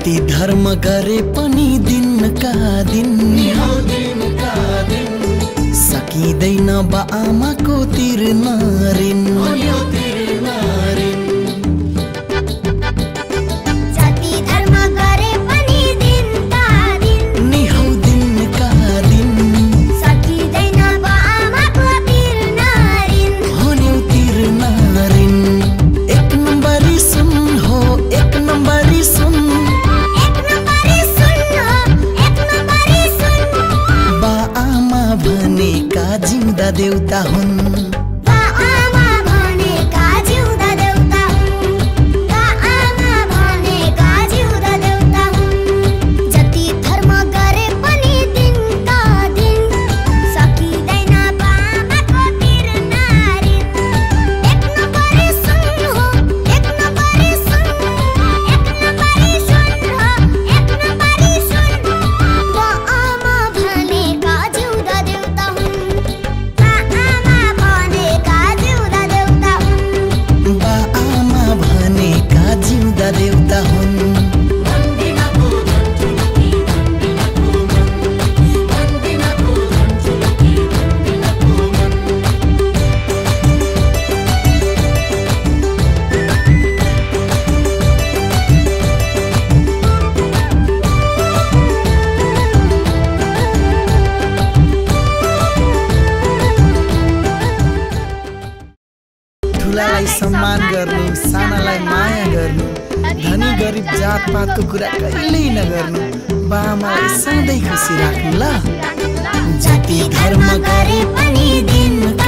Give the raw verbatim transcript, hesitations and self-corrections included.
जति धर्म गरे पनि दिनका दिन सकिँदैन बा आमाको तिर्न ऋण। देउता हुन् बा आमा भनेका जिउँदा देउता हुन्, बा आमा भनेका जिउँदा देउता हुन्। जति धर्म गरे पनि दिनका दिन सकिँदैन बा आमाको तिर्न ऋण। एक नम्बरी सुन हो, एक नम्बरी सुन, एक नम्बरी सुन हो, एक नम्बरी सुन। बा आमा भनेका जिउँदा देउता हुन्, देउता हुन्। ठुलालाई सम्मान गर्नु, सानालाई माया गर्नु, धनी गरिब जात पातको कुरा कहिल्यै नगर्नु। बामालाई सधैँ खुसी राख्नु ल। जति धर्म गरे पनि दिन